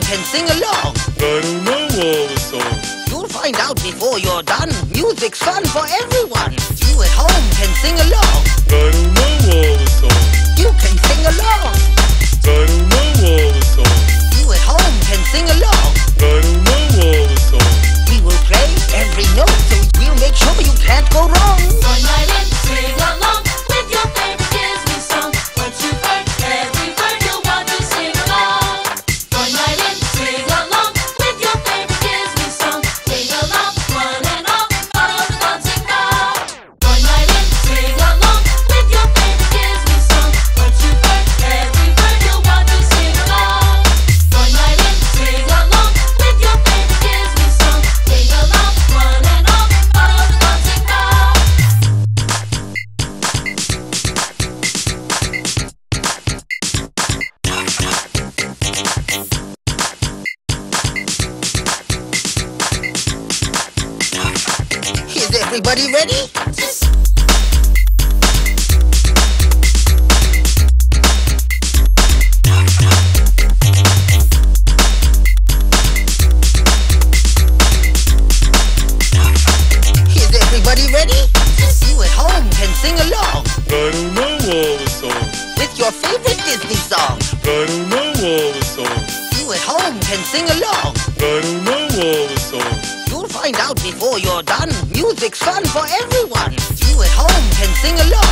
can sing along. I don't know all the songs. You'll find out before you're done. Music's fun for everyone. You at home can sing along. I don't know all the songs. You can sing along. I don't know all the songs. You at home can sing along. I don't know all the songs. We will play every note, so we'll make sure you can't go wrong. Join right in, sing along with your favorite Disney song. Once you've heard every word, you'll want to sing along. Join right in, sing along with your favorite Disney song. Sing along, one and all, follow the dancing crowd. Join right in, sing along with your favorite Disney song. Once you've heard every word, you'll want to sing along. Join right in, sing along with your favorite Disney song. Sing along, one and all, follow the dancing crowd. Is everybody ready? Is everybody ready? You at home can sing along I don't know all the songs. with your favorite Disney song. I don't know all the songs. You at home can sing along. I don't know all the songs. You'll find out before you're done. Music's fun for everyone. You at home can sing along.